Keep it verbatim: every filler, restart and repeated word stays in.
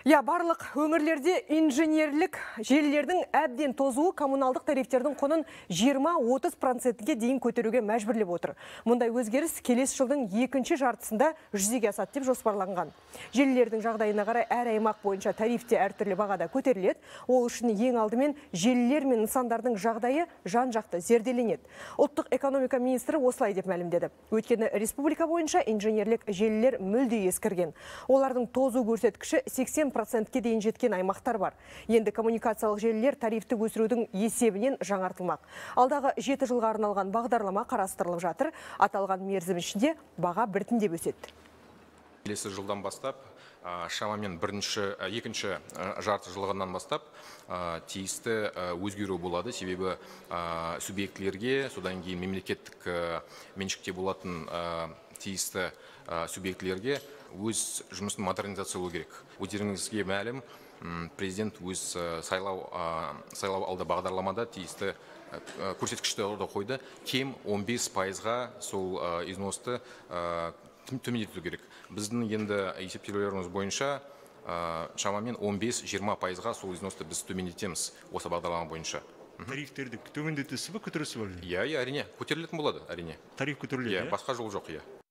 Я барлық өңірлерде инженерлік желілердің әбден тозуы коммуналдық тарифтердің құнын жиырма-отыз процентке дейін көтеруге мәжбүрлеп отыр. Мұндай өзгеріс келесі жылдың екінші жартысында жүзеге асады деп жоспарланған. Желілердің жағдайына қарай әр аймақ бойынша тарифте әртүрлі бағада көтеріледі. Ол үшін ең алдымен желілер мен нысандардың жағдайы жан-жақты зерделенеді. Ұлттық экономика министрі осылай деп мәлімдеді. Өйткені республика бойынша инженерлік желілер мүлде ескірген. Олардың тозу көрсеткіші сексен процентке дейін жеткен аймақтар бар. Енді коммуникациялық желілер тарифті өсірудің есебінен жаңартылмақ. Алдағы жеті жылға арналған бағдарлама қарастырылып жатыр. Аталған мерзім ішінде баға біртіндеп өседі. Келесі жылдан бастап, шамамен бірінші, екінші жарты жылғынан бастап тиісті өзгеру болады. Себебі субъектілерге, содан кейін мемлекеттік меншікте болатын тиісті субъектілерге өз жұмысын модернизациялау керек. Өздеріңізге мәлім, президент өз сайлау сайлау алды бағдарламада тиісті көрсеткішті қойды. Кем он бес пайызға сол износты төмендету керек. Біздің енді есептеулеріміз бойынша шамамен он бес-жиырма пайызға сол износты біз төмендетеміз осы бағдарлама бойынша. Тарифтерді төмендетесіз бе, көтересіз бе? Иә, әрине, көтерілетін болады, әрине. Тариф көтеріледі? Басқа жол жоқ, иә.